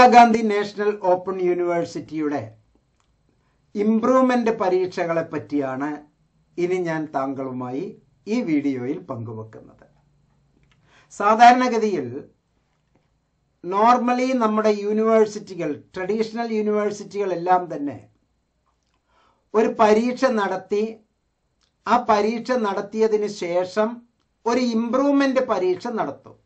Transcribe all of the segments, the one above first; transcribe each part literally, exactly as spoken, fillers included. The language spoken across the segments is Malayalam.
ഇന്ദിരാഗാന്ധി നാഷണൽ ഓപ്പൺ യൂണിവേഴ്സിറ്റിയുടെ ഇംപ്രൂവ്മെന്റ് പരീക്ഷകളെ പറ്റിയാണ് ഇനി ഞാൻ താങ്കളുമായി ഈ വീഡിയോയിൽ പങ്കുവെക്കുന്നത്. സാധാരണഗതിയിൽ നോർമലി നമ്മുടെ യൂണിവേഴ്സിറ്റികൾ, ട്രഡീഷണൽ യൂണിവേഴ്സിറ്റികൾ എല്ലാം തന്നെ ഒരു പരീക്ഷ നടത്തി ആ പരീക്ഷ നടത്തിയതിന് ശേഷം ഒരു ഇംപ്രൂവ്മെന്റ് പരീക്ഷ നടത്തും.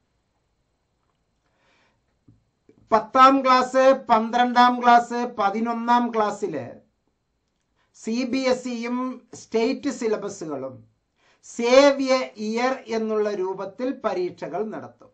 പത്താം ക്ലാസ്, പന്ത്രണ്ടാം ക്ലാസ്, പതിനൊന്നാം ക്ലാസ്സില് സി ബി എസ് ഇയും സ്റ്റേറ്റ് സിലബസുകളും സേവ് എ ഇയർ എന്നുള്ള രൂപത്തിൽ പരീക്ഷകൾ നടത്തും.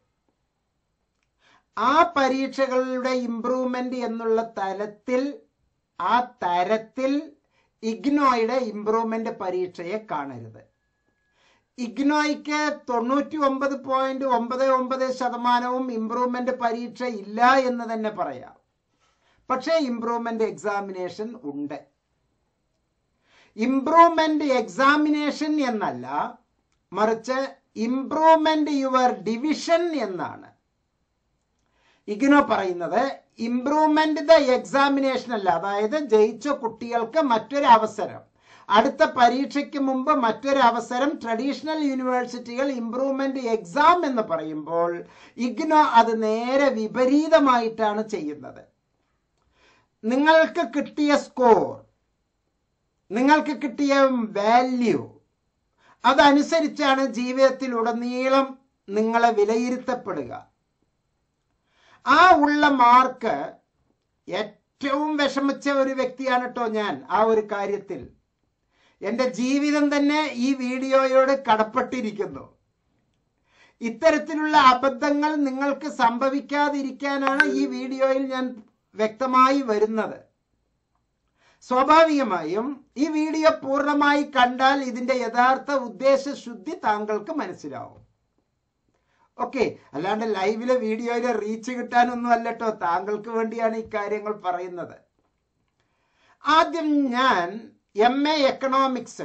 ആ പരീക്ഷകളുടെ ഇംപ്രൂവ്മെന്റ് എന്നുള്ള തലത്തിൽ ആ തരത്തിൽ ഇഗ്നോയുടെ ഇംപ്രൂവ്മെന്റ് പരീക്ഷയെ കാണരുത്. ഇഗ്നോയ്ക്ക് തൊണ്ണൂറ്റി ഒമ്പത് പോയിന്റ് ഒമ്പത് ഒമ്പത് ശതമാനവും ഇംപ്രൂവ്മെന്റ് പരീക്ഷ ഇല്ല എന്ന് തന്നെ പറയാം. പക്ഷേ ഇംപ്രൂവ്മെന്റ് എക്സാമിനേഷൻ ഉണ്ട്. ഇംപ്രൂവ്മെന്റ് എക്സാമിനേഷൻ എന്നല്ല, മറിച്ച് ഇംപ്രൂവ്മെന്റ് യുവർ ഡിവിഷൻ എന്നാണ് ഇഗ്നോ പറയുന്നത്. ഇംപ്രൂവ്മെന്റ് ദ എക്സാമിനേഷൻ അല്ല. അതായത് ജയിച്ച കുട്ടികൾക്ക് മറ്റൊരു അവസരം, അടുത്ത പരീക്ഷയ്ക്ക് മുമ്പ് മറ്റൊരു അവസരം. ട്രഡീഷണൽ യൂണിവേഴ്സിറ്റികൾ ഇംപ്രൂവ്മെന്റ് എക്സാം എന്ന് പറയുമ്പോൾ ഇഗ്നോ അത് നേരെ വിപരീതമായിട്ടാണ് ചെയ്യുന്നത്. നിങ്ങൾക്ക് കിട്ടിയ സ്കോർ, നിങ്ങൾക്ക് കിട്ടിയ വാല്യൂ, അതനുസരിച്ചാണ് ജീവിതത്തിലുടനീളം നിങ്ങളെ വിലയിരുത്തപ്പെടുക. ആ ഉള്ള മാർക്ക്, ഏറ്റവും വിഷമിച്ച ഒരു വ്യക്തിയാണ് കേട്ടോ ഞാൻ ആ ഒരു കാര്യത്തിൽ. എൻ്റെ ജീവിതം തന്നെ ഈ വീഡിയോയോട് കടപ്പെട്ടിരിക്കുന്നു. ഇത്തരത്തിലുള്ള അബദ്ധങ്ങൾ നിങ്ങൾക്ക് സംഭവിക്കാതിരിക്കാനാണ് ഈ വീഡിയോയിൽ ഞാൻ വ്യക്തമായി വരുന്നത്. സ്വാഭാവികമായും ഈ വീഡിയോ പൂർണ്ണമായി കണ്ടാൽ ഇതിന്റെ യഥാർത്ഥ ഉദ്ദേശശുദ്ധി താങ്കൾക്ക് മനസ്സിലാവും. ഓക്കെ, അല്ലാണ്ട് ലൈവിലെ വീഡിയോയിലെ റീച്ച് കിട്ടാനൊന്നും അല്ലട്ടോ, താങ്കൾക്ക് വേണ്ടിയാണ് ഈ കാര്യങ്ങൾ പറയുന്നത്. ആദ്യം ഞാൻ എം എ എക്കണോമിക്സ്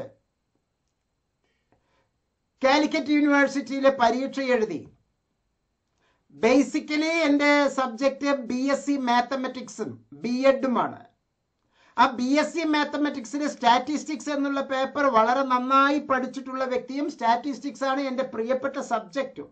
കാലിക്കറ്റ് യൂണിവേഴ്സിറ്റിയിലെ പരീക്ഷ എഴുതി. ബേസിക്കലി എൻ്റെ സബ്ജക്റ്റ് ബി എസ് സി മാത്തമെറ്റിക്സും ബി എഡുമാണ്. ആ ബി എസ് സി മാത്തമെറ്റിക്സിൽ സ്റ്റാറ്റിസ്റ്റിക്സ് എന്നുള്ള പേപ്പർ വളരെ നന്നായി പഠിച്ചിട്ടുള്ള വ്യക്തിയും സ്റ്റാറ്റിസ്റ്റിക്സ് ആണ് എൻ്റെ പ്രിയപ്പെട്ട സബ്ജക്റ്റും.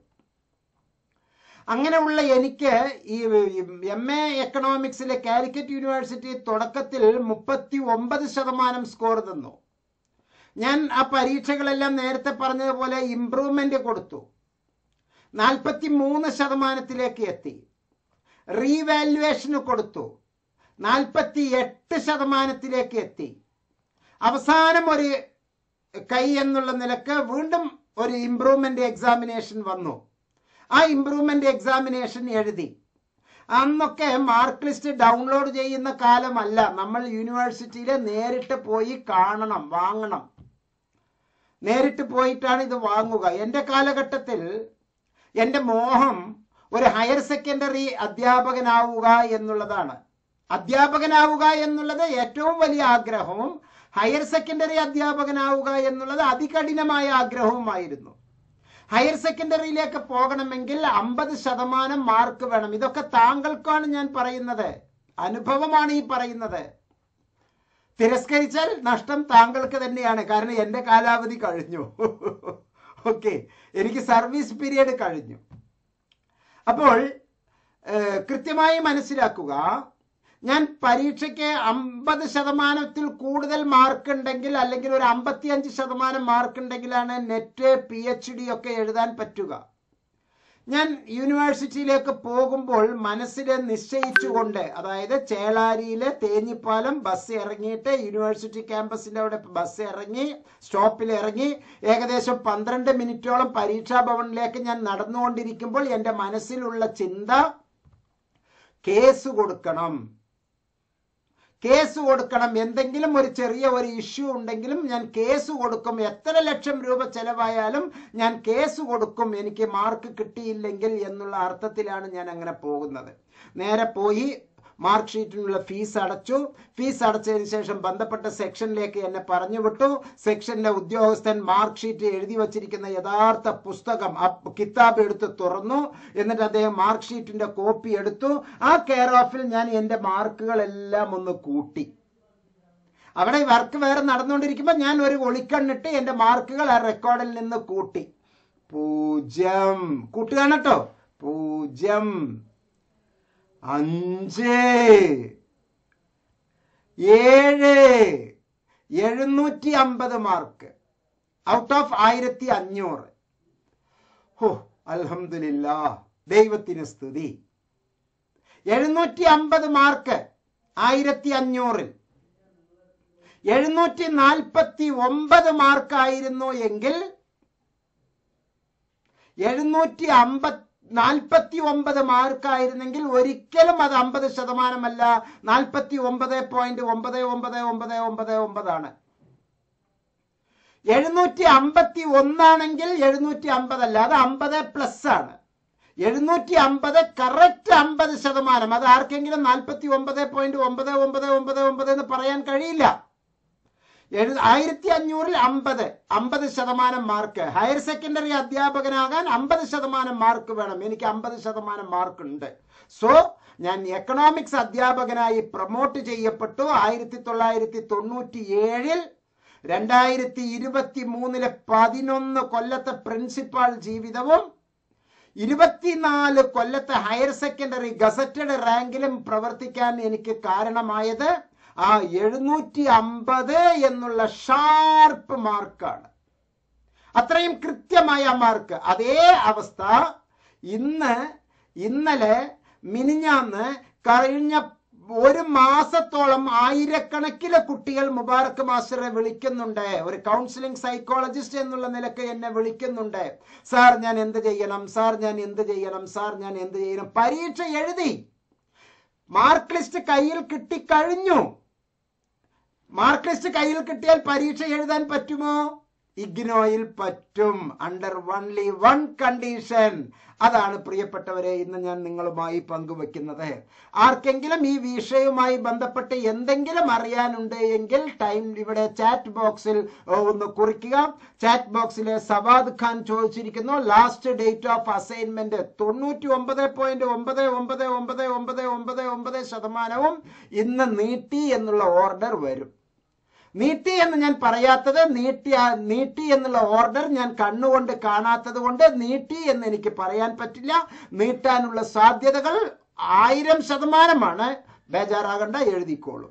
അങ്ങനെയുള്ള എനിക്ക് ഈ എം എ എക്കണോമിക്സിലെ കാലിക്കറ്റ് യൂണിവേഴ്സിറ്റി തുടക്കത്തിൽ മുപ്പത്തി ഒമ്പത് ശതമാനം സ്കോർ തന്നു. ഞാൻ ആ പരീക്ഷകളെല്ലാം നേരത്തെ പറഞ്ഞതുപോലെ ഇംപ്രൂവ്മെന്റ് കൊടുത്തു. നാൽപ്പത്തി മൂന്ന് ശതമാനത്തിലേക്ക് എത്തി. റീവാല്യുവേഷന് കൊടുത്തു. നാൽപ്പത്തി എട്ട് ശതമാനത്തിലേക്ക് എത്തി. അവസാനം ഒരു കൈ എന്നുള്ള നിലക്ക് വീണ്ടും ഒരു ഇംപ്രൂവ്മെന്റ് എക്സാമിനേഷൻ വന്നു. ആ ഇംപ്രൂവ്മെന്റ് എക്സാമിനേഷൻ എഴുതി. അന്നൊക്കെ മാർക്ക് ലിസ്റ്റ് ഡൗൺലോഡ് ചെയ്യുന്ന കാലമല്ല. നമ്മൾ യൂണിവേഴ്സിറ്റിയിൽ നേരിട്ട് പോയി കാണണം, വാങ്ങണം. നേരിട്ട് പോയിട്ടാണ് ഇത് വാങ്ങുക. എൻ്റെ കാലഘട്ടത്തിൽ എൻ്റെ മോഹം ഒരു ഹയർ സെക്കൻഡറി അധ്യാപകനാവുക എന്നുള്ളതാണ്. അധ്യാപകനാവുക എന്നുള്ളത് ഏറ്റവും വലിയ ആഗ്രഹവും ഹയർ സെക്കൻഡറി അധ്യാപകനാവുക എന്നുള്ളത് അതികഠിനമായ ആഗ്രഹവുമായിരുന്നു. ഹയർ സെക്കൻഡറിയിലേക്ക് പോകണമെങ്കിൽ അമ്പത് ശതമാനം മാർക്ക് വേണം. ഇതൊക്കെ താങ്കൾക്കാണ് ഞാൻ പറയുന്നത്, അനുഭവമാണ് ഈ പറയുന്നത്. തിരസ്കരിച്ചാൽ നഷ്ടം താങ്കൾക്ക് തന്നെയാണ്. കാരണം എൻ്റെ കാലാവധി കഴിഞ്ഞു. ഓക്കെ, എനിക്ക് സർവീസ് പീരിയഡ് കഴിഞ്ഞു. അപ്പോൾ കൃത്യമായി മനസ്സിലാക്കുക, ഞാൻ പരീക്ഷയ്ക്ക് അമ്പത് ശതമാനത്തിൽ കൂടുതൽ മാർക്ക് ഉണ്ടെങ്കിൽ, അല്ലെങ്കിൽ ഒരു അമ്പത്തി അഞ്ച് ശതമാനം മാർക്ക് ഉണ്ടെങ്കിലാണ് നെറ്റ്, പി എച്ച് ഡി ഒക്കെ എഴുതാൻ പറ്റുക. ഞാൻ യൂണിവേഴ്സിറ്റിയിലേക്ക് പോകുമ്പോൾ മനസ്സിൽ നിശ്ചയിച്ചുകൊണ്ട്, അതായത് ചേളാരിയിലെ തേഞ്ഞിപ്പാലം ബസ് ഇറങ്ങിയിട്ട് യൂണിവേഴ്സിറ്റി ക്യാമ്പസിൻ്റെ അവിടെ ബസ് ഇറങ്ങി സ്റ്റോപ്പിൽ ഇറങ്ങി ഏകദേശം പന്ത്രണ്ട് മിനിറ്റോളം പരീക്ഷാ ഭവനിലേക്ക് ഞാൻ നടന്നുകൊണ്ടിരിക്കുമ്പോൾ എൻ്റെ മനസ്സിലുള്ള ചിന്ത, കേസ് കൊടുക്കണം, കേസ് കൊടുക്കണം. എന്തെങ്കിലും ഒരു ചെറിയ ഒരു ഇഷ്യൂ ഉണ്ടെങ്കിലും ഞാൻ കേസ് കൊടുക്കും. എത്ര ലക്ഷം രൂപ ചെലവായാലും ഞാൻ കേസ് കൊടുക്കും, എനിക്ക് മാർക്ക് കിട്ടിയില്ലെങ്കിൽ എന്നുള്ള അർത്ഥത്തിലാണ് ഞാൻ അങ്ങനെ പോകുന്നത്. നേരെ പോയി മാർക്ക് ഷീറ്റിനുള്ള ഫീസ് അടച്ചു. ഫീസ് അടച്ചതിന് ശേഷം ബന്ധപ്പെട്ട സെക്ഷനിലേക്ക് എന്നെ പറഞ്ഞു വിട്ടു. സെക്ഷനിലെ ഉദ്യോഗസ്ഥൻ മാർക്ക് ഷീറ്റ് എഴുതി വച്ചിരിക്കുന്ന യഥാർത്ഥ പുസ്തകം കിതാബ് എടുത്ത് തുറന്നു. എന്നിട്ട് അദ്ദേഹം മാർക്ക് ഷീറ്റിന്റെ കോപ്പി എടുത്തു. ആ കെയർ ഓഫിൽ ഞാൻ എൻ്റെ മാർക്കുകളെല്ലാം ഒന്ന് കൂട്ടി. അവിടെ വർക്ക് വേറെ നടന്നുകൊണ്ടിരിക്കുമ്പോൾ ഞാൻ ഒരു ഒളിക്കണ്ണിട്ട് എൻ്റെ മാർക്കുകൾ ആ റെക്കോർഡിൽ നിന്ന് കൂട്ടി. പൂജ്യം കൂട്ടുകയാണ് കേട്ടോ. പൂജ്യം, അഞ്ച്, ഏഴ്, എഴുന്നൂറ്റി അമ്പത് മാർക്ക് ഔട്ട് ഓഫ് ആയിരത്തി അഞ്ഞൂറ്. ഹോ, അൽഹംദുലില്ലാ, ദൈവത്തിന് സ്തുതി. എഴുന്നൂറ്റി അമ്പത് മാർക്ക് ആയിരത്തി അഞ്ഞൂറിൽ എഴുന്നൂറ്റി നാൽപ്പത്തി ഒമ്പത് മാർക്കായിരുന്നു എങ്കിൽ എഴുന്നൂറ്റി അമ്പത് നാൽപ്പത്തി ഒമ്പത് മാർക്കായിരുന്നെങ്കിൽ ഒരിക്കലും അത് അമ്പത് ശതമാനമല്ല, നാൽപ്പത്തി ഒമ്പത് പോയിന്റ് ഒമ്പത് ഒമ്പത് ഒമ്പത് ഒമ്പത് ഒമ്പതാണ്. എഴുന്നൂറ്റി അമ്പത്തി ഒന്നാണെങ്കിൽ എഴുന്നൂറ്റി അമ്പതല്ല, അത് അമ്പത് പ്ലസ് ആണ്. എഴുന്നൂറ്റി അമ്പത് കറക്റ്റ് അമ്പത് ശതമാനം. അത് ആർക്കെങ്കിലും നാൽപ്പത്തി ഒമ്പത് പോയിന്റ് ഒമ്പത് ഒമ്പത് ഒമ്പത് ഒമ്പത് എന്ന് പറയാൻ കഴിയില്ല. ആയിരത്തി അഞ്ഞൂറിൽ അമ്പത് അമ്പത് ശതമാനം മാർക്ക്. ഹയർ സെക്കൻഡറി അധ്യാപകനാകാൻ അമ്പത് ശതമാനം മാർക്ക് വേണം. എനിക്ക് അമ്പത് ശതമാനം മാർക്ക് ഉണ്ട്. സോ ഞാൻ എക്കണോമിക്സ് അധ്യാപകനായി പ്രൊമോട്ട് ചെയ്യപ്പെട്ടു. ആയിരത്തി തൊള്ളായിരത്തി തൊണ്ണൂറ്റി ഏഴിൽ രണ്ടായിരത്തി ഇരുപത്തി മൂന്നിലെ പതിനൊന്ന് കൊല്ലത്തെ പ്രിൻസിപ്പാൾ ജീവിതവും ഇരുപത്തിനാല് കൊല്ലത്തെ ഹയർ സെക്കൻഡറി ഗസറ്റഡ് റാങ്കിലും പ്രവർത്തിക്കാൻ എനിക്ക് കാരണമായത് ആ എഴുന്നൂറ്റി അമ്പത് എന്നുള്ള ഷാർപ്പ് മാർക്കാണ്. അത്രയും കൃത്യമായ മാർക്ക്. അതേ അവസ്ഥ ഇന്ന്, ഇന്നലെ, മിനിഞ്ഞാന്ന്, കഴിഞ്ഞ ഒരു മാസത്തോളം ആയിരക്കണക്കിന് കുട്ടികൾ മുബാറക് മാസ്റ്ററെ വിളിക്കുന്നുണ്ട്. ഒരു കൗൺസിലിംഗ് സൈക്കോളജിസ്റ്റ് എന്നുള്ള നിലക്ക് എന്നെ വിളിക്കുന്നുണ്ട്. സാർ ഞാൻ എന്ത് ചെയ്യണം, സാർ ഞാൻ എന്ത് ചെയ്യണം, സാർ ഞാൻ എന്ത് ചെയ്യണം. പരീക്ഷ എഴുതി, മാർക്ക് ലിസ്റ്റ് കയ്യിൽ കിട്ടിക്കഴിഞ്ഞു. മാർക്ക് ലിസ്റ്റ് കയ്യിൽ കിട്ടിയാൽ പരീക്ഷ എഴുതാൻ പറ്റുമോ? ഇഗ്നോയിൽ പറ്റും, അണ്ടർ ഓൺലി വൺ കണ്ടീഷൻ. അതാണ് പ്രിയപ്പെട്ടവരെ ഇന്ന് ഞാൻ നിങ്ങളുമായി പങ്കുവെക്കുന്നത്. ആർക്കെങ്കിലും ഈ വിഷയവുമായി ബന്ധപ്പെട്ട് എന്തെങ്കിലും അറിയാനുണ്ട് എങ്കിൽ ടൈം ഇവിടെ ചാറ്റ് ബോക്സിൽ ഒന്ന് കുറിക്കുക. ചാറ്റ് ബോക്സിലെ സവാദ് ഖാൻ ചോദിച്ചിരിക്കുന്നു, ലാസ്റ്റ് ഡേറ്റ് ഓഫ് അസൈൻമെന്റ് തൊണ്ണൂറ്റി ഒമ്പത് പോയിന്റ് ഒമ്പത് ഒമ്പത് ഒമ്പത് ഒമ്പത് ഒമ്പത് ഒമ്പത് ശതമാനവും ഇന്ന് നീട്ടി എന്നുള്ള ഓർഡർ വരും. നീട്ടി എന്ന് ഞാൻ പറയാത്തത്, നീട്ടി നീട്ടി എന്നുള്ള ഓർഡർ ഞാൻ കണ്ണുകൊണ്ട് കാണാത്തത് കൊണ്ട് നീട്ടി എന്ന് എനിക്ക് പറയാൻ പറ്റില്ല. നീട്ടാനുള്ള സാധ്യതകൾ ആയിരം ശതമാനമാണ്. ബേജാറാകണ്ട, എഴുതിക്കോളൂ.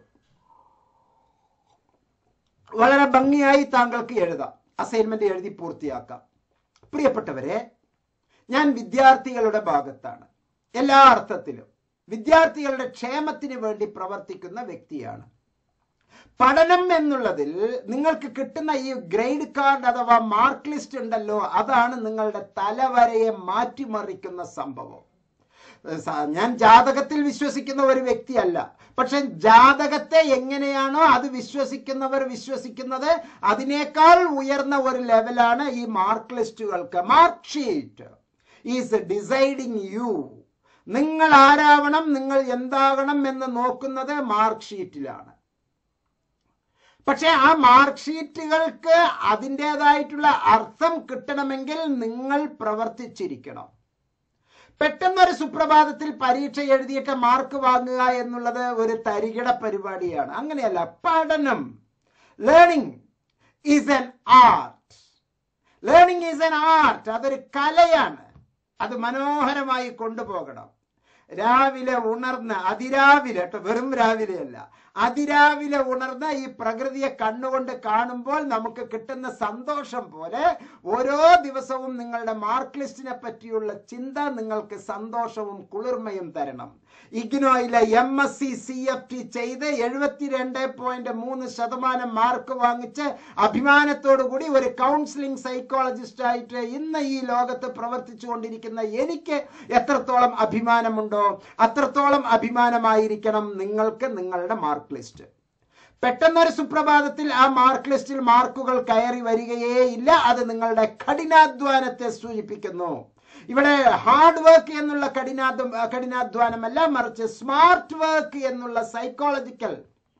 വളരെ ഭംഗിയായി താങ്കൾക്ക് എഴുതാം, അസൈൻമെന്റ് എഴുതി പൂർത്തിയാക്കാം. പ്രിയപ്പെട്ടവരെ, ഞാൻ വിദ്യാർത്ഥികളുടെ ഭാഗത്താണ്. എല്ലാ അർത്ഥത്തിലും വിദ്യാർത്ഥികളുടെ ക്ഷേമത്തിന് വേണ്ടി പ്രവർത്തിക്കുന്ന വ്യക്തിയാണ്. പഠനം എന്നുള്ളതിൽ നിങ്ങൾക്ക് കിട്ടുന്ന ഈ ഗ്രേഡ് കാർഡ് അഥവാ മാർക്ക് ലിസ്റ്റ് ഉണ്ടല്ലോ, അതാണ് നിങ്ങളുടെ തലവരയെ മാറ്റിമറിക്കുന്ന സംഭവം. ഞാൻ ജാതകത്തിൽ വിശ്വസിക്കുന്ന ഒരു വ്യക്തിയല്ല, പക്ഷെ ജാതകത്തെ എങ്ങനെയാണോ അത് വിശ്വസിക്കുന്നവർ വിശ്വസിക്കുന്നത്, അതിനേക്കാൾ ഉയർന്ന ഒരു ലെവലാണ് ഈ മാർക്ക് ലിസ്റ്റുകൾക്ക്. Mark sheet is deciding you. നിങ്ങൾ ആരാവണം, നിങ്ങൾ എന്താകണം എന്ന് നോക്കുന്നത് മാർക്ക് ഷീറ്റിലാണ്. പക്ഷെ ആ മാർക്ക് ഷീറ്റുകൾക്ക് അതിൻ്റെതായിട്ടുള്ള അർത്ഥം കിട്ടണമെങ്കിൽ നിങ്ങൾ പ്രവർത്തിച്ചിരിക്കണം. പെട്ടെന്നൊരു സുപ്രഭാതത്തിൽ പരീക്ഷ എഴുതിയിട്ട് മാർക്ക് വാങ്ങുക എന്നുള്ളത് ഒരു തരികിട പരിപാടിയാണ്. അങ്ങനെയല്ല. പഠനം, learning is an art. Learning is an art. അതൊരു കലയാണ്. അത് മനോഹരമായി കൊണ്ടുപോകണം. രാവിലെ ഉണർന്ന്, അതിരാവിലെ കേട്ടോ, വെറും രാവിലെയല്ല, അതിരാവിലെ ഉണർന്ന് ഈ പ്രകൃതിയെ കണ്ണുകൊണ്ട് കാണുമ്പോൾ നമുക്ക് കിട്ടുന്ന സന്തോഷം പോലെ ഓരോ ദിവസവും നിങ്ങളുടെ മാർക്ക് ലിസ്റ്റിനെ പറ്റിയുള്ള ചിന്ത നിങ്ങൾക്ക് സന്തോഷവും കുളിർമയും തരണം. ഇഗ്നോയിലെ M S C C F T ചെയ്ത് എഴുപത്തിരണ്ട് പോയിന്റ് മൂന്ന് ശതമാനം മാർക്ക് വാങ്ങിച്ച് അഭിമാനത്തോടു കൂടി ഒരു കൗൺസിലിംഗ് സൈക്കോളജിസ്റ്റ് ആയിട്ട് ഇന്ന് ഈ ലോകത്ത് പ്രവർത്തിച്ചു കൊണ്ടിരിക്കുന്ന എനിക്ക് എത്രത്തോളം അഭിമാനമുണ്ടോ അത്രത്തോളം അഭിമാനമായിരിക്കണം നിങ്ങൾക്ക് നിങ്ങളുടെ മാർക്ക് ലിസ്റ്റ്. പെട്ടെന്നൊരു സുപ്രഭാതത്തിൽ ആ മാർക്ക് ലിസ്റ്റിൽ മാർക്കുകൾ കയറി വരികയേ ഇല്ല. അത് നിങ്ങളുടെ കഠിനാധ്വാനത്തെ സൂചിപ്പിക്കുന്നു. ഇവിടെ ഹാർഡ് വർക്ക് എന്നുള്ള കഠിനാധ്വ കഠിനാധ്വാനമല്ല, മറിച്ച് സ്മാർട്ട് വർക്ക് എന്നുള്ള സൈക്കോളജിക്കൽ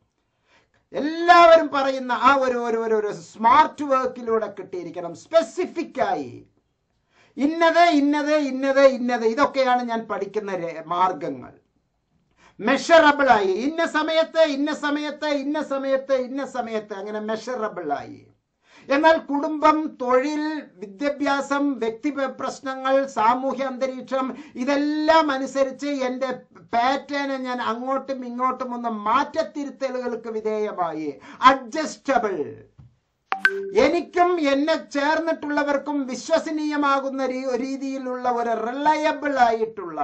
എല്ലാവരും പറയുന്ന ആ ഒരു ഒരു ഒരു സ്മാർട്ട് വർക്കിലൂടെ കിട്ടിയിരിക്കണം. സ്പെസിഫിക് ആയി ഇന്നത് ഇന്നത് ഇന്നത് ഇന്നത് ഇതൊക്കെയാണ് ഞാൻ പഠിക്കുന്ന മാർഗങ്ങൾ. മെഷറബിൾ ആയി ഇന്ന സമയത്ത് ഇന്ന സമയത്ത് ഇന്ന സമയത്ത് ഇന്ന സമയത്ത് അങ്ങനെ മെഷറബിൾ ആയി. എന്നാൽ കുടുംബം, തൊഴിൽ, വിദ്യാഭ്യാസം, വ്യക്തി പ്രശ്നങ്ങൾ, സാമൂഹ്യ അന്തരീക്ഷം ഇതെല്ലാം അനുസരിച്ച് എൻ്റെ പാറ്റേനെ ഞാൻ അങ്ങോട്ടും ഇങ്ങോട്ടും ഒന്ന് മാറ്റത്തിരുത്തലുകൾക്ക് വിധേയമായി അഡ്ജസ്റ്റബിൾ, എനിക്കും എന്നെ ചേർന്നിട്ടുള്ളവർക്കും വിശ്വസനീയമാകുന്ന രീതിയിലുള്ള ഒരു റിലയബിൾ ആയിട്ടുള്ള,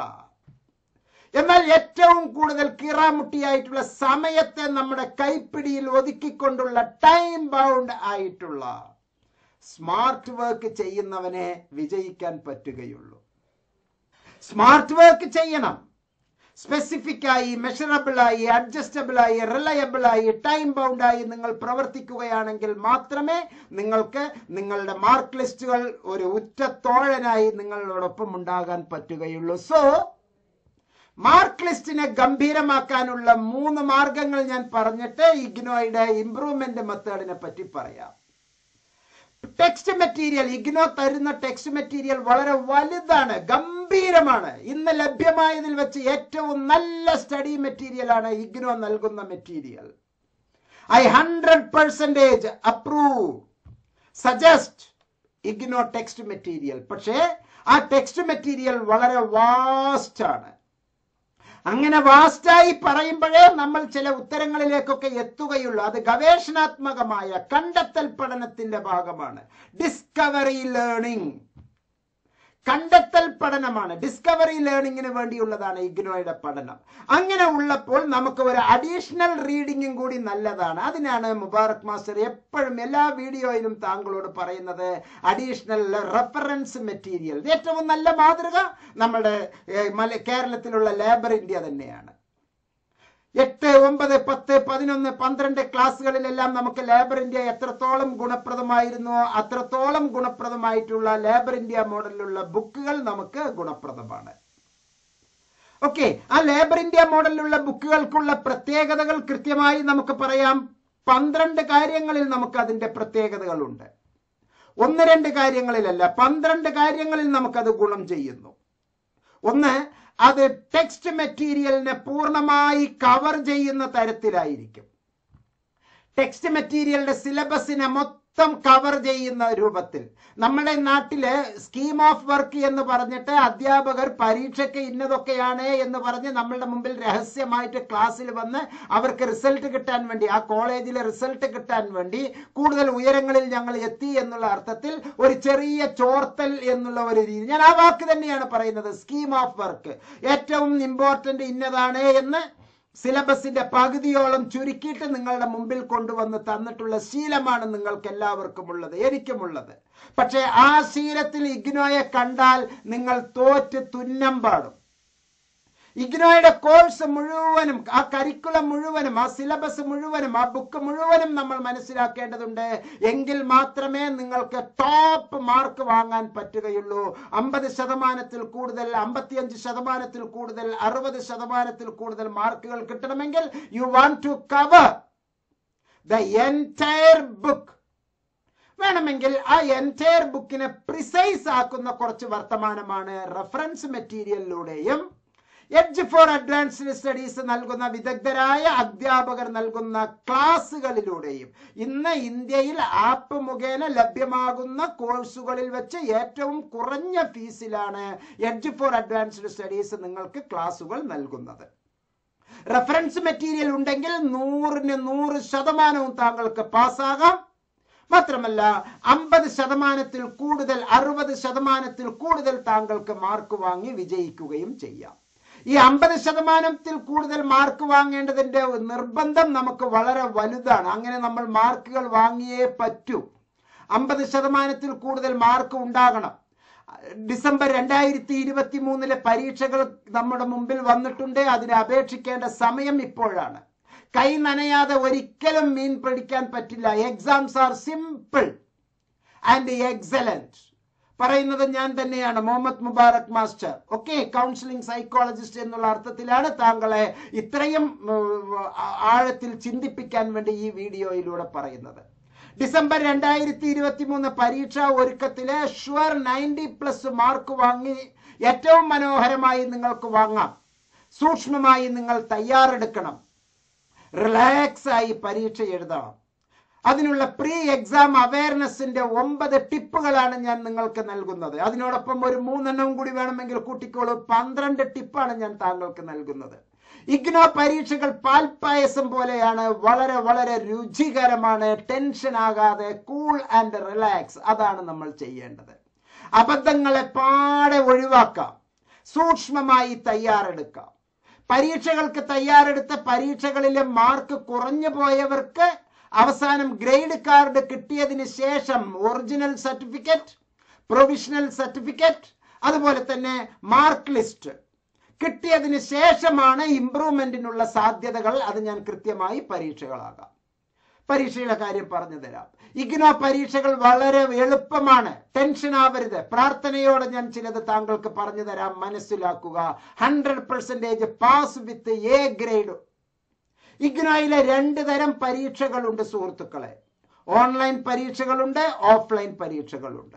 എന്നാൽ ഏറ്റവും കൂടുതൽ കീറാമുട്ടിയായിട്ടുള്ള സമയത്തെ നമ്മുടെ കൈപ്പിടിയിൽ ഒതുക്കിക്കൊണ്ടുള്ള ടൈം ബൗണ്ട് ആയിട്ടുള്ള സ്മാർട്ട് വർക്ക് ചെയ്യുന്നവനെ വിജയിക്കാൻ പറ്റുകയുള്ളൂ. സ്മാർട്ട് വർക്ക് ചെയ്യണം. സ്പെസിഫിക് ആയി, മെഷറബിൾ ആയി, അഡ്ജസ്റ്റബിൾ ആയി, റിലയബിൾ ആയി, ടൈം ബൗണ്ട് ആയി നിങ്ങൾ പ്രവർത്തിക്കുകയാണെങ്കിൽ മാത്രമേ നിങ്ങൾക്ക് നിങ്ങളുടെ മാർക്ക് ലിസ്റ്റുകൾ ഒരു ഉറ്റ തോഴനായി നിങ്ങളോടൊപ്പം ഉണ്ടാകാൻ പറ്റുകയുള്ളൂ. സോ മാർക്ക് ലിസ്റ്റിനെ ഗംഭീരമാക്കാനുള്ള മൂന്ന് മാർഗങ്ങൾ ഞാൻ പറഞ്ഞിട്ട് ഇഗ്നോയുടെ ഇംപ്രൂവ്മെന്റ് മെത്തേഡിനെ പറ്റി പറയാം. ടെക്സ്റ്റ് മെറ്റീരിയൽ, ഇഗ്നോ തരുന്ന ടെക്സ്റ്റ് മെറ്റീരിയൽ വളരെ വലുതാണ്, ഗംഭീരമാണ്. ഇന്ന് ലഭ്യമായതിൽ വെച്ച് ഏറ്റവും നല്ല സ്റ്റഡി മെറ്റീരിയൽ ആണ് ഇഗ്നോ നൽകുന്ന material. I hundred percentage approve, suggest IGNOU text material. പക്ഷേ ആ ടെക്സ്റ്റ് മെറ്റീരിയൽ വളരെ വാസ്റ്റ് ആണ്. അങ്ങനെ വാസ്റ്റായി പറയുമ്പോഴേ നമ്മൾ ചില ഉത്തരങ്ങളിലേക്കൊക്കെ എത്തുകയുള്ളൂ. അത് ഗവേഷണാത്മകമായ കണ്ടെത്തൽ പഠനത്തിന്റെ ഭാഗമാണ്. ഡിസ്കവറി ലേണിംഗ് കണ്ടെത്തൽ പഠനമാണ്. ഡിസ്കവറി ലേണിംഗിന് വേണ്ടിയുള്ളതാണ് ഇഗ്നോയുടെ പഠനം. അങ്ങനെ ഉള്ളപ്പോൾ നമുക്ക് ഒരു അഡീഷണൽ റീഡിങ്ങും കൂടി നല്ലതാണ്. അതിനാണ് മുബാറക് മാസ്റ്റർ എപ്പോഴും എല്ലാ വീഡിയോയിലും താങ്കളോട് പറയുന്നത് അഡീഷണൽ റെഫറൻസ് മെറ്റീരിയൽ. ഏറ്റവും നല്ല മാതൃക നമ്മുടെ കേരളത്തിലുള്ള ലേബർ ഇന്ത്യ തന്നെയാണ്. എട്ട്, ഒമ്പത്, പത്ത്, പതിനൊന്ന്, പന്ത്രണ്ട് ക്ലാസ്സുകളിലെല്ലാം നമുക്ക് ലേബർ ഇന്ത്യ എത്രത്തോളം ഗുണപ്രദമായിരുന്നോ അത്രത്തോളം ഗുണപ്രദമായിട്ടുള്ള ലേബർ ഇന്ത്യ മോഡലിലുള്ള ബുക്കുകൾ നമുക്ക് ഗുണപ്രദമാണ്. ഓക്കെ, ആ ലേബർ ഇന്ത്യ മോഡലിലുള്ള ബുക്കുകൾക്കുള്ള പ്രത്യേകതകൾ കൃത്യമായി നമുക്ക് പറയാം. പന്ത്രണ്ട് കാര്യങ്ങളിൽ നമുക്ക് അതിന്റെ പ്രത്യേകതകളുണ്ട്. ഒന്ന് രണ്ട് കാര്യങ്ങളിലല്ല, പന്ത്രണ്ട് കാര്യങ്ങളിൽ നമുക്കത് ഗുണം ചെയ്യുന്നു. ഒന്ന്, അത് ടെക്സ്റ്റ് മെറ്റീരിയലിനെ പൂർണ്ണമായി കവർ ചെയ്യുന്ന തരത്തിലായിരിക്കും. ടെക്സ്റ്റ് മെറ്റീരിയലിന്റെ സിലബസിനെ മൊത്തം കവർ ചെയ്യുന്ന രൂപത്തിൽ. നമ്മുടെ നാട്ടില് സ്കീം ഓഫ് വർക്ക് എന്ന് പറഞ്ഞിട്ട് അധ്യാപകർ പരീക്ഷയ്ക്ക് ഇന്നതൊക്കെയാണ് എന്ന് പറഞ്ഞ് നമ്മളുടെ മുമ്പിൽ രഹസ്യമായിട്ട് ക്ലാസ്സിൽ വന്ന് അവർക്ക് റിസൾട്ട് കിട്ടാൻ വേണ്ടി, ആ കോളേജിലെ റിസൾട്ട് കിട്ടാൻ വേണ്ടി കൂടുതൽ ഉയരങ്ങളിൽ ഞങ്ങൾ എത്തി എന്നുള്ള അർത്ഥത്തിൽ ഒരു ചെറിയ ചോർത്തൽ എന്നുള്ള ഒരു രീതി, ഞാൻ ആ വാക്ക് തന്നെയാണ് പറയുന്നത്, സ്കീം ഓഫ് വർക്ക്. ഏറ്റവും ഇമ്പോർട്ടന്റ് ഇന്നതാണ് എന്ന് സിലബസിന്റെ പകുതിയോളം ചുരുക്കിയിട്ട് നിങ്ങളുടെ മുമ്പിൽ കൊണ്ടുവന്ന് തന്നിട്ടുള്ള ശീലമാണ് നിങ്ങൾക്ക് എല്ലാവർക്കും ഉള്ളത്, എനിക്കുമുള്ളത്. പക്ഷേ ആ ശീലത്തിൽ ഇഗ്നോയെ കണ്ടാൽ നിങ്ങൾ തോറ്റ് തുന്നം പാടും. ഇഗ്നോയുടെ കോഴ്സ് മുഴുവനും, ആ കരിക്കുലം മുഴുവനും, ആ സിലബസ് മുഴുവനും, ആ ബുക്ക് മുഴുവനും നമ്മൾ മനസ്സിലാക്കേണ്ടതുണ്ട്. എങ്കിൽ മാത്രമേ നിങ്ങൾക്ക് ടോപ്പ് മാർക്ക് വാങ്ങാൻ പറ്റുകയുള്ളൂ. അമ്പത് ശതമാനത്തിൽ കൂടുതൽ, അമ്പത്തിയഞ്ച് ശതമാനത്തിൽ കൂടുതൽ, അറുപത് ശതമാനത്തിൽ കൂടുതൽ മാർക്കുകൾ കിട്ടണമെങ്കിൽ you want to cover the entire book. വേണമെങ്കിൽ ആ എൻറ്റയർ ബുക്കിനെ പ്രിസൈസ് ആക്കുന്ന കുറച്ച് വർത്തമാനമാണ് റെഫറൻസ് മെറ്റീരിയലിലൂടെയും എഡ്ജ് ഫോർ അഡ്വാൻസ്ഡ് സ്റ്റഡീസ് നൽകുന്ന വിദഗ്ധരായ അധ്യാപകർ നൽകുന്ന ക്ലാസ്സുകളിലൂടെയും. ഇന്ന് ഇന്ത്യയിൽ ആപ്പ് മുഖേന ലഭ്യമാകുന്ന കോഴ്സുകളിൽ വെച്ച് ഏറ്റവും കുറഞ്ഞ ഫീസിലാണ് എഡ്ജ് ഫോർ അഡ്വാൻസ്ഡ് സ്റ്റഡീസ് നിങ്ങൾക്ക് ക്ലാസ്സുകൾ നൽകുന്നത്. റെഫറൻസ് മെറ്റീരിയൽ ഉണ്ടെങ്കിൽ നൂറിന് നൂറ് ശതമാനവും താങ്കൾക്ക് പാസ്സാകാം. മാത്രമല്ല അമ്പത് ശതമാനത്തിൽ കൂടുതൽ, അറുപത് ശതമാനത്തിൽ കൂടുതൽ താങ്കൾക്ക് മാർക്ക് വാങ്ങി വിജയിക്കുകയും ചെയ്യാം. ഈ അമ്പത് ശതമാനത്തിൽ കൂടുതൽ മാർക്ക് വാങ്ങേണ്ടതിന്റെ നിർബന്ധം നമുക്ക് വളരെ വലുതാണ്. അങ്ങനെ നമ്മൾ മാർക്കുകൾ വാങ്ങിയേ പറ്റൂ. അമ്പത് ശതമാനത്തിൽ കൂടുതൽ മാർക്ക് ഉണ്ടാകണം. ഡിസംബർ രണ്ടായിരത്തി ഇരുപത്തി മൂന്നിലെ പരീക്ഷകൾ നമ്മുടെ മുമ്പിൽ വന്നിട്ടുണ്ട്. അതിനെ അപേക്ഷിക്കേണ്ട സമയം ഇപ്പോഴാണ്. കൈ നനയാതെ ഒരിക്കലും മീൻ പിടിക്കാൻ പറ്റില്ല. Exams are simple and excellent. പറയുന്നത് ഞാൻ തന്നെയാണ്, Muhammad Mubarak master. Okay, counselling psychologist എന്നുള്ള അർത്ഥത്തിലാണ് താങ്കളെ ഇത്രയും ആഴത്തിൽ ചിന്തിപ്പിക്കാൻ വേണ്ടി ഈ വീഡിയോയിലൂടെ പറയുന്നത്. ഡിസംബർ രണ്ടായിരത്തി ഇരുപത്തി മൂന്ന് പരീക്ഷാ ഒരുക്കത്തിലെ ഷുവർ നയൻറ്റി പ്ലസ് മാർക്ക് വാങ്ങി ഏറ്റവും മനോഹരമായി നിങ്ങൾക്ക് വാങ്ങാം. സൂക്ഷ്മമായി നിങ്ങൾ തയ്യാറെടുക്കണം. റിലാക്സ് ആയി പരീക്ഷ എഴുതണം. അതിനുള്ള പ്രീ എക്സാം അവയർനെസിന്റെ ഒമ്പത് ടിപ്പുകളാണ് ഞാൻ നിങ്ങൾക്ക് നൽകുന്നത്. അതിനോടൊപ്പം ഒരു മൂന്നെണ്ണം കൂടി വേണമെങ്കിൽ കൂട്ടിക്കോളൂ. പന്ത്രണ്ട് ടിപ്പാണ് ഞാൻ താങ്കൾക്ക് നൽകുന്നത്. ഇഗ്നോ പരീക്ഷകൾ പാൽപ്പായസം പോലെയാണ്, വളരെ വളരെ രുചികരമാണ്. ടെൻഷൻ ആകാതെ കൂൾ ആൻഡ് റിലാക്സ്, അതാണ് നമ്മൾ ചെയ്യേണ്ടത്. അബദ്ധങ്ങളെ പാടെ ഒഴിവാക്കാം. സൂക്ഷ്മമായി തയ്യാറെടുക്കാം. പരീക്ഷകൾക്ക് തയ്യാറെടുത്ത പരീക്ഷകളിലെ മാർക്ക് കുറഞ്ഞു പോയവർക്ക് അവസാനം ഗ്രേഡ് കാർഡ് കിട്ടിയതിന് ശേഷം ഒറിജിനൽ സർട്ടിഫിക്കറ്റ്, പ്രൊവിഷണൽ സർട്ടിഫിക്കറ്റ്, അതുപോലെ തന്നെ മാർക്ക് ലിസ്റ്റ് കിട്ടിയതിന് ശേഷമാണ് ഇംപ്രൂവ്മെന്റിനുള്ള സാധ്യതകൾ. അത് ഞാൻ കൃത്യമായി പരീക്ഷകളാകാം. പരീക്ഷയുടെ കാര്യം പറഞ്ഞു തരാം. ഇഗ്നോ പരീക്ഷകൾ വളരെ എളുപ്പമാണ്. ടെൻഷൻ ആവരുത്. പ്രാർത്ഥനയോടെ ഞാൻ ചിലത് താങ്കൾക്ക് പറഞ്ഞു തരാം. മനസ്സിലാക്കുക. Hundred percentage pass with A grade. ഇഗ്നോയിലെ രണ്ട് തരം പരീക്ഷകളുണ്ട് സുഹൃത്തുക്കളെ. ഓൺലൈൻ പരീക്ഷകളുണ്ട്, ഓഫ്ലൈൻ പരീക്ഷകളുണ്ട്.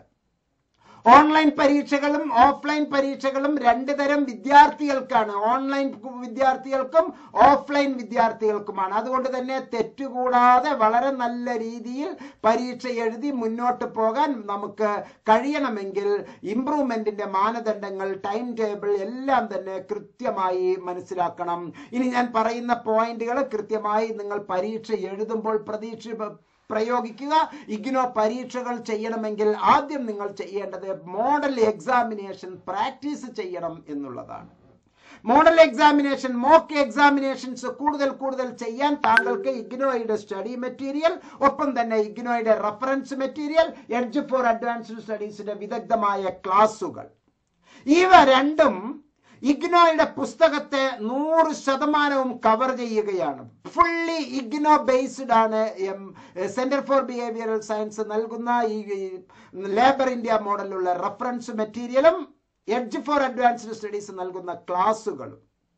ഓൺലൈൻ പരീക്ഷകളും ഓഫ്ലൈൻ പരീക്ഷകളും രണ്ട് തരം വിദ്യാർത്ഥികൾക്കാണ്. ഓൺലൈൻ വിദ്യാർത്ഥികൾക്കും ഓഫ്ലൈൻ വിദ്യാർത്ഥികൾക്കുമാണ്. അതുകൊണ്ട് തന്നെ തെറ്റുകൂടാതെ വളരെ നല്ല രീതിയിൽ പരീക്ഷ എഴുതി മുന്നോട്ട് പോകാൻ നമുക്ക് കഴിയണമെങ്കിൽ ഇംപ്രൂവ്മെന്റിന്റെ മാനദണ്ഡങ്ങൾ, ടൈം ടേബിൾ എല്ലാം തന്നെ കൃത്യമായി മനസ്സിലാക്കണം. ഇനി ഞാൻ പറയുന്ന പോയിന്റുകൾ കൃത്യമായി നിങ്ങൾ പരീക്ഷ എഴുതുമ്പോൾ പ്രതീക്ഷ പ്രയോഗിക്കുക. ഇഗ്നോ പരീക്ഷകൾ ചെയ്യണമെങ്കിൽ ആദ്യം നിങ്ങൾ ചെയ്യേണ്ടത് മോഡൽ എക്സാമിനേഷൻ പ്രാക്ടീസ് ചെയ്യണം എന്നുള്ളതാണ്. മോഡൽ എക്സാമിനേഷൻ, മോക്ക് എക്സാമിനേഷൻസ് കൂടുതൽ കൂടുതൽ ചെയ്യാൻ താങ്കൾക്ക് ഇഗ്നോയുടെ സ്റ്റഡി മെറ്റീരിയൽ, ഒപ്പം തന്നെ ഇഗ്നോയുടെ reference material, edge for advanced സ്റ്റഡീസിന്റെ വിദഗ്ധമായ ക്ലാസുകൾ, ഇവ രണ്ടും ഇഗ്നോയുടെ പുസ്തകത്തെ നൂറ് ശതമാനവും കവർ ചെയ്യുകയാണ്. ഫുള്ളി ഇഗ്നോ ബേസ്ഡ് ആണ് സെന്റർ ഫോർ ബിഹേവിയറൽ സയൻസ് നൽകുന്ന ഈ ലേബർ ഇന്ത്യ മോഡലുള്ള റഫറൻസ് മെറ്റീരിയലും എഡ്ജ് ഫോർ അഡ്വാൻസ്ഡ് സ്റ്റഡീസ് നൽകുന്ന ക്ലാസുകളും.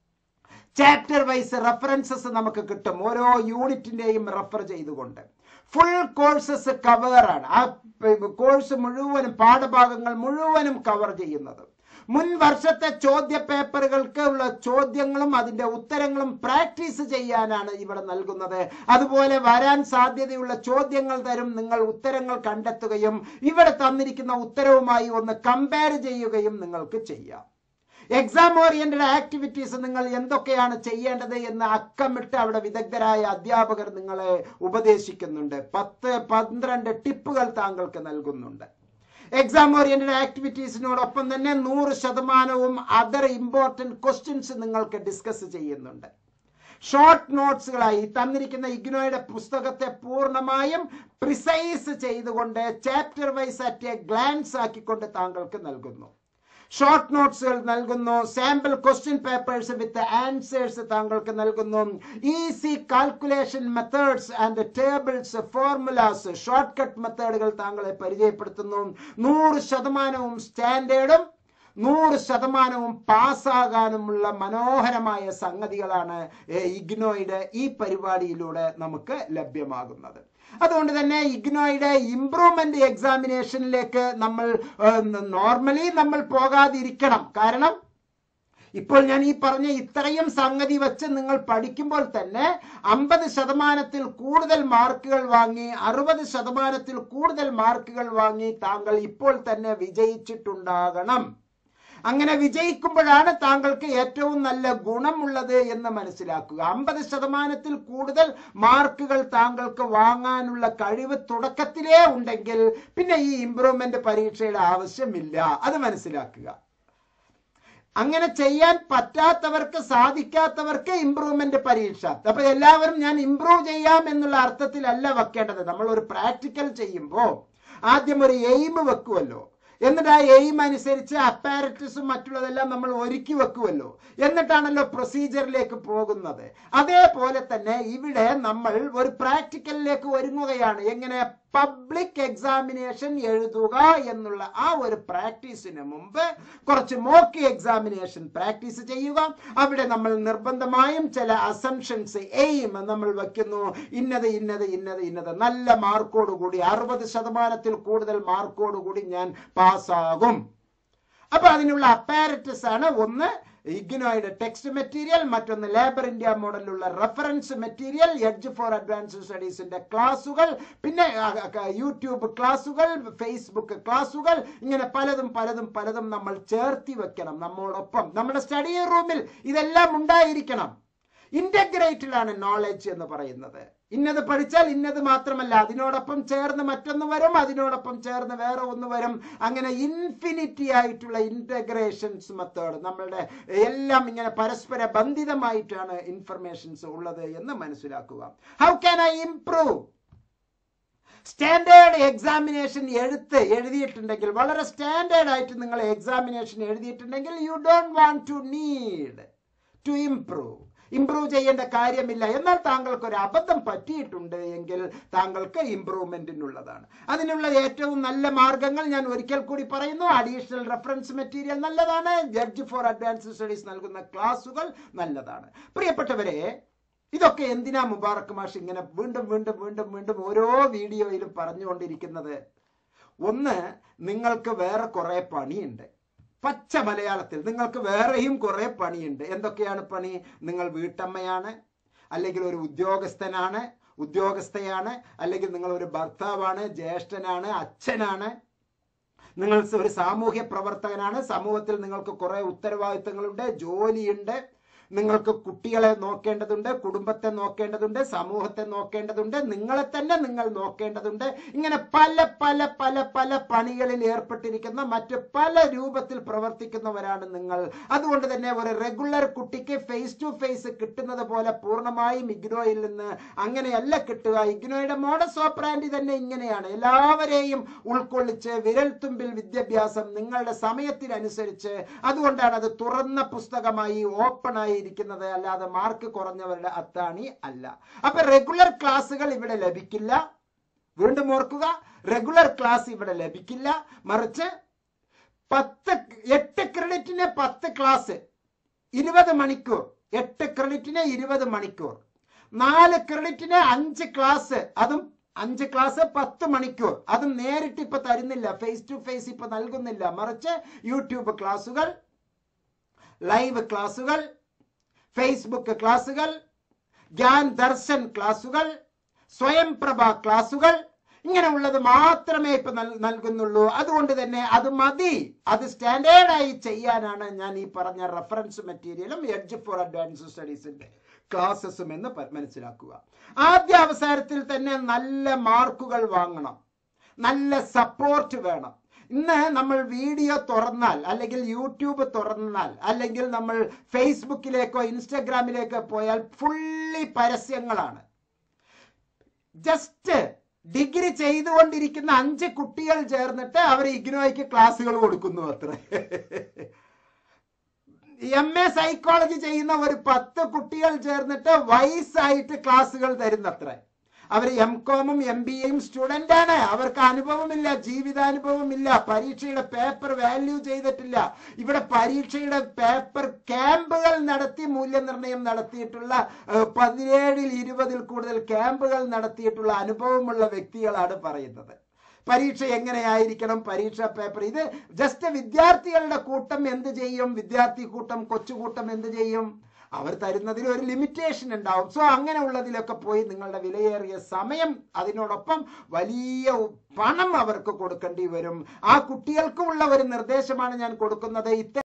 ചാപ്റ്റർ വൈസ് റഫറൻസസ് നമുക്ക് കിട്ടും, ഓരോ യൂണിറ്റിന്റെയും റെഫർ ചെയ്തുകൊണ്ട്. ഫുൾ കോഴ്സസ് കവറാണ്. ആ കോഴ്സ് മുഴുവനും, പാഠഭാഗങ്ങൾ മുഴുവനും കവർ ചെയ്യുന്നത്. മുൻ വർഷത്തെ ചോദ്യ പേപ്പറുകൾക്ക് ഉള്ള ചോദ്യങ്ങളും അതിന്റെ ഉത്തരങ്ങളും പ്രാക്ടീസ് ചെയ്യാനാണ് ഇവിടെ നൽകുന്നത്. അതുപോലെ വരാൻ സാധ്യതയുള്ള ചോദ്യങ്ങൾ തരും. നിങ്ങൾ ഉത്തരങ്ങൾ കണ്ടെത്തുകയും ഇവിടെ തന്നിരിക്കുന്ന ഉത്തരവുമായി ഒന്ന് കമ്പയർ ചെയ്യുകയും നിങ്ങൾക്ക് ചെയ്യാം. എക്സാം ഓറിയന്റഡ് ആക്ടിവിറ്റീസ് നിങ്ങൾ എന്തൊക്കെയാണ് ചെയ്യേണ്ടത് എന്ന് അക്കമിട്ട് അവിടെ വിദഗ്ധരായ അധ്യാപകർ നിങ്ങളെ ഉപദേശിക്കുന്നുണ്ട്. പത്ത് പന്ത്രണ്ട് ടിപ്പുകൾ താങ്കൾക്ക് നൽകുന്നുണ്ട്. എക്സാം ഓറിയന്റഡ് ആക്ടിവിറ്റീസിനോടൊപ്പം തന്നെ നൂറ് ശതമാനവും അതർ ഇമ്പോർട്ടന്റ് ക്വസ്റ്റ്യൻസ് നിങ്ങൾക്ക് ഡിസ്കസ് ചെയ്യുന്നുണ്ട്. ഷോർട്ട് നോട്ട്സുകളായി തന്നിരിക്കുന്ന ഇഗ്നോയുടെ പുസ്തകത്തെ പൂർണ്ണമായും പ്രിസൈസ് ചെയ്തുകൊണ്ട് chapter wise at a glance ആക്കിക്കൊണ്ട് താങ്കൾക്ക് നൽകുന്നു. ഷോർട്ട് നോട്ട്സുകൾ നൽകുന്നു. Sample question papers with answers താങ്കൾക്ക് നൽകുന്നു. Easy calculation methods and tables, formulas, short cut മെത്തേഡുകൾ താങ്കളെ പരിചയപ്പെടുത്തുന്നു. നൂറ് ശതമാനവും സ്റ്റാൻഡേർഡും നൂറ് ശതമാനവും പാസ്സാകാനുമുള്ള മനോഹരമായ സംഗതികളാണ് ഇഗ്നോയുടെ ഈ പരിപാടിയിലൂടെ നമുക്ക് ലഭ്യമാകുന്നത്. അതുകൊണ്ട് തന്നെ ഇഗ്നോയുടെ ഇംപ്രൂവ്മെന്റ് എക്സാമിനേഷനിലേക്ക് നമ്മൾ നോർമലി നമ്മൾ പോകാതിരിക്കണം. കാരണം ഇപ്പോൾ ഞാൻ ഈ പറഞ്ഞ ഇത്രയും സംഗതി വെച്ച് നിങ്ങൾ പഠിക്കുമ്പോൾ തന്നെ അമ്പത് ശതമാനത്തിൽ കൂടുതൽ മാർക്കുകൾ വാങ്ങി, അറുപത് ശതമാനത്തിൽ കൂടുതൽ മാർക്കുകൾ വാങ്ങി താങ്കൾ ഇപ്പോൾ തന്നെ വിജയിച്ചിട്ടുണ്ടാകണം. അങ്ങനെ വിജയിക്കുമ്പോഴാണ് താങ്കൾക്ക് ഏറ്റവും നല്ല ഗുണമുള്ളത് എന്ന് മനസ്സിലാക്കുക. അമ്പത് ശതമാനത്തിൽ കൂടുതൽ മാർക്കുകൾ താങ്കൾക്ക് വാങ്ങാനുള്ള കഴിവ് തുടക്കത്തിലേ ഉണ്ടെങ്കിൽ പിന്നെ ഈ ഇംപ്രൂവ്മെന്റ് പരീക്ഷയുടെ ആവശ്യമില്ല. അത് മനസ്സിലാക്കുക. അങ്ങനെ ചെയ്യാൻ പറ്റാത്തവർക്ക്, സാധിക്കാത്തവർക്ക് ഇംപ്രൂവ്മെന്റ് പരീക്ഷ. അപ്പൊ എല്ലാവരും ഞാൻ ഇംപ്രൂവ് ചെയ്യാം എന്നുള്ള അർത്ഥത്തിലല്ല വെക്കേണ്ടത്. നമ്മൾ ഒരു പ്രാക്ടിക്കൽ ചെയ്യുമ്പോൾ ആദ്യം ഒരു എയിം വെക്കുമല്ലോ, എന്നിട്ട് ആ എയിം അനുസരിച്ച് അപ്പാരറ്റസും മറ്റുള്ളതെല്ലാം നമ്മൾ ഒരുക്കി വെക്കുമല്ലോ, എന്നിട്ടാണല്ലോ പ്രൊസീജിയറിലേക്ക് പോകുന്നത്. അതേപോലെ തന്നെ ഇവിടെ നമ്മൾ ഒരു പ്രാക്ടിക്കലിലേക്ക് ഒരുങ്ങുകയാണ്. എങ്ങനെ? പബ്ലിക് എക്സാമിനേഷൻ എഴുതുക എന്നുള്ള ആ ഒരു പ്രാക്ടീസിന് മുമ്പ് കുറച്ച് മോക്ക് എക്സാമിനേഷൻ പ്രാക്ടീസ് ചെയ്യുക. അവിടെ നമ്മൾ നിർബന്ധമായും ചില അസംഷൻസ് എയിം നമ്മൾ വെക്കുന്നു. ഇന്നത് ഇന്നത് ഇന്നത് ഇന്നത് നല്ല മാർക്കോടുകൂടി അറുപത് ശതമാനത്തിൽ കൂടുതൽ മാർക്കോടുകൂടി ഞാൻ പാസ്സാകും. അപ്പൊ അതിനുള്ള അപ്പാരറ്റസ് ആണ് ഒന്ന് ഇഗ്നോയുടെ ടെക്സ്റ്റ് മെറ്റീരിയൽ, മറ്റൊന്ന് ലേബർ ഇന്ത്യ മോഡലിലുള്ള reference material, edge for advanced സ്റ്റഡീസിന്റെ ക്ലാസുകൾ, പിന്നെ യൂട്യൂബ് ക്ലാസുകൾ, ഫേസ്ബുക്ക് ക്ലാസുകൾ, ഇങ്ങനെ പലതും പലതും പലതും നമ്മൾ ചേർത്തി വെക്കണം നമ്മോടൊപ്പം. നമ്മുടെ സ്റ്റഡി റൂമിൽ ഇതെല്ലാം ഉണ്ടായിരിക്കണം. ഇന്റഗ്രേറ്റഡ് നോളജ് എന്ന് പറയുന്നത്. ഇന്നത് പഠിച്ചാൽ ഇന്നത് മാത്രമല്ല, അതിനോടൊപ്പം ചേർന്ന് മറ്റൊന്ന് വരും, അതിനോടൊപ്പം ചേർന്ന് വേറെ ഒന്ന് വരും. അങ്ങനെ ഇൻഫിനിറ്റി ആയിട്ടുള്ള ഇന്റഗ്രേഷൻസ് മെത്തേഡ്, നമ്മളുടെ എല്ലാം ഇങ്ങനെ പരസ്പര ബന്ധിതമായിട്ടാണ് ഇൻഫർമേഷൻസ് ഉള്ളത് എന്ന് മനസ്സിലാക്കുക. How can I improve? Standard examination എഴുത്ത് എഴുതിയിട്ടുണ്ടെങ്കിൽ, വളരെ സ്റ്റാൻഡേർഡ് ആയിട്ട് നിങ്ങൾ എക്സാമിനേഷൻ എഴുതിയിട്ടുണ്ടെങ്കിൽ, you don't want to need to improve. Improve ചെയ്യേണ്ട കാര്യമില്ല. എന്നാൽ താങ്കൾക്ക് ഒരു അബദ്ധം പറ്റിയിട്ടുണ്ട് എങ്കിൽ താങ്കൾക്ക് ഇംപ്രൂവ്മെന്റിനുള്ളതാണ്. അതിനുള്ള ഏറ്റവും നല്ല മാർഗങ്ങൾ ഞാൻ ഒരിക്കൽ കൂടി പറയുന്നു. അഡീഷണൽ റെഫറൻസ് മെറ്റീരിയൽ നല്ലതാണ്. ജഡ്ജ് ഫോർ അഡ്വാൻസ്ഡ് സ്റ്റഡീസ് നൽകുന്ന ക്ലാസുകൾ നല്ലതാണ്. പ്രിയപ്പെട്ടവരെ, ഇതൊക്കെ എന്തിനാ മുബാറക് മാഷ് ഇങ്ങനെ വീണ്ടും വീണ്ടും വീണ്ടും വീണ്ടും ഓരോ വീഡിയോയിലും പറഞ്ഞുകൊണ്ടിരിക്കുന്നത്? ഒന്ന്, നിങ്ങൾക്ക് വേറെ കുറെ പണിയുണ്ട്. പച്ച മലയാളത്തിൽ നിങ്ങൾക്ക് വേറെയും കുറെ പണിയുണ്ട്. എന്തൊക്കെയാണ് പണി? നിങ്ങൾ വീട്ടമ്മയാണ്, അല്ലെങ്കിൽ ഒരു ഉദ്യോഗസ്ഥനാണ്, ഉദ്യോഗസ്ഥയാണ്, അല്ലെങ്കിൽ നിങ്ങൾ ഒരു ഭർത്താവാണ്, ജ്യേഷ്ഠനാണ്, അച്ഛനാണ്, നിങ്ങൾ ഒരു സാമൂഹ്യ പ്രവർത്തകനാണ്. സമൂഹത്തിൽ നിങ്ങൾക്ക് കുറെ ഉത്തരവാദിത്തങ്ങളുണ്ട്, ജോലിയുണ്ട്. നിങ്ങൾക്ക് കുട്ടികളെ നോക്കേണ്ടതുണ്ട്, കുടുംബത്തെ നോക്കേണ്ടതുണ്ട്, സമൂഹത്തെ നോക്കേണ്ടതുണ്ട്, നിങ്ങളെ തന്നെ നിങ്ങൾ നോക്കേണ്ടതുണ്ട്. ഇങ്ങനെ പല പല പല പല പണികളിൽ ഏർപ്പെട്ടിരിക്കുന്ന മറ്റ് പല രൂപത്തിൽ പ്രവർത്തിക്കുന്നവരാണ് നിങ്ങൾ. അതുകൊണ്ട് തന്നെ ഒരു റെഗുലർ കുട്ടിക്ക് ഫേസ് ടു ഫേസ് കിട്ടുന്നത് പോലെ പൂർണ്ണമായും ഇഗ്നോയിൽ നിന്ന് അങ്ങനെയല്ല കിട്ടുക. ഇഗ്നോയുടെ മോഡസ് ഓപ്പറാൻഡി തന്നെ ഇങ്ങനെയാണ്. എല്ലാവരെയും ഉൾക്കൊള്ളിച്ച് വിരൽത്തുമ്പിൽ വിദ്യാഭ്യാസം നിങ്ങളുടെ സമയത്തിനനുസരിച്ച്. അതുകൊണ്ടാണ് അത് തുറന്ന പുസ്തകമായി ഓപ്പണായി ഇരിക്കുന്നത്, അല്ലാതെ മാർക്ക് കുറഞ്ഞവരുടെ അത്താണി അല്ല. അപ്പൊ റെഗുലർ ക്ലാസ്സുകൾ ഇവിടെ ലഭിക്കില്ല. വീണ്ടും ഓർക്കുക, റെഗുലർ ക്ലാസ് ഇവിടെ ലഭിക്കില്ല. മറിച്ച് പത്ത് എട്ട് ക്രെഡിറ്റിന് പത്ത് ക്ലാസ്, ഇരുപത് മണിക്കൂർ. എട്ട് ക്രെഡിറ്റിന് ഇരുപത് മണിക്കൂർ. നാല് ക്രെഡിറ്റിന് അഞ്ച് ക്ലാസ്, അതും അഞ്ച് ക്ലാസ് പത്ത് മണിക്കൂർ. അതും നേരിട്ട് ഇപ്പൊ തരുന്നില്ല, ഫേസ് ടു ഫേസ് ഇപ്പൊ നൽകുന്നില്ല. മറിച്ച് യൂട്യൂബ് ക്ലാസുകൾ, ലൈവ് ക്ലാസുകൾ, ഫേസ്ബുക്ക് ക്ലാസുകൾ, ജ്ഞാൻ ദർശൻ ക്ലാസുകൾ, സ്വയം പ്രഭ ക്ലാസുകൾ, ഇങ്ങനെയുള്ളത് മാത്രമേ ഇപ്പൊ നൽകുന്നുള്ളൂ. അതുകൊണ്ട് തന്നെ അത് മതി. അത് സ്റ്റാൻഡേർഡായി ചെയ്യാനാണ് ഞാൻ ഈ പറഞ്ഞ റെഫറൻസ് മെറ്റീരിയലും എഡ്ജ് ഫോർ അഡ്വാൻസ്ഡ് സ്റ്റഡീസിന്റെ ക്ലാസ്സസും എന്ന് മനസ്സിലാക്കുക. ആദ്യ അവസരത്തിൽ തന്നെ നല്ല മാർക്കുകൾ വാങ്ങണം, നല്ല സപ്പോർട്ട് വേണം. ഇന്ന് നമ്മൾ വീഡിയോ തുറന്നാൽ, അല്ലെങ്കിൽ യൂട്യൂബ് തുറന്നാൽ, അല്ലെങ്കിൽ നമ്മൾ ഫേസ്ബുക്കിലേക്കോ ഇൻസ്റ്റഗ്രാമിലേക്കോ പോയാൽ ഫുള്ളി പരസ്യങ്ങളാണ്. ജസ്റ്റ് ഡിഗ്രി ചെയ്തുകൊണ്ടിരിക്കുന്ന അഞ്ച് കുട്ടികൾ ചേർന്നിട്ട് അവർ ഇഗ്നോയ്ക്ക് ക്ലാസ്സുകൾ കൊടുക്കുന്നു അത്ര. എം എ സൈക്കോളജി ചെയ്യുന്ന ഒരു പത്ത് കുട്ടികൾ ചേർന്നിട്ട് വയസ്സായിട്ട് ക്ലാസ്സുകൾ തരുന്നത്ര. അവർ എം കോമും എം ബി എയും സ്റ്റുഡന്റ് ആണ്. അവർക്ക് അനുഭവമില്ല, ജീവിതാനുഭവമില്ല, പരീക്ഷയുടെ പേപ്പർ വാല്യൂ ചെയ്തിട്ടില്ല. ഇവിടെ പരീക്ഷയുടെ പേപ്പർ ക്യാമ്പുകൾ നടത്തി മൂല്യനിർണ്ണയം നടത്തിയിട്ടുള്ള പതിനേഴിൽ ഇരുപതിൽ കൂടുതൽ ക്യാമ്പുകൾ നടത്തിയിട്ടുള്ള അനുഭവമുള്ള വ്യക്തികളാണ് പറയുന്നത്. പരീക്ഷ എങ്ങനെയായിരിക്കണം, പരീക്ഷാ പേപ്പർ. ഇത് ജസ്റ്റ് വിദ്യാർത്ഥികളുടെ കൂട്ടം എന്ത് ചെയ്യും, വിദ്യാർത്ഥി കൂട്ടം കൊച്ചുകൂട്ടം എന്ത് ചെയ്യും, അവർ തരുന്നതിൽ ഒരു ലിമിറ്റേഷൻ ഉണ്ടാവും. സോ അങ്ങനെ ഉള്ളതിലൊക്കെ പോയി നിങ്ങളുടെ വിലയേറിയ സമയം, അതിനോടൊപ്പം വലിയ പണം അവർക്ക് കൊടുക്കേണ്ടി വരും. ആ കുട്ടികൾക്കുമുള്ള ഒരു നിർദ്ദേശമാണ് ഞാൻ കൊടുക്കുന്നത്.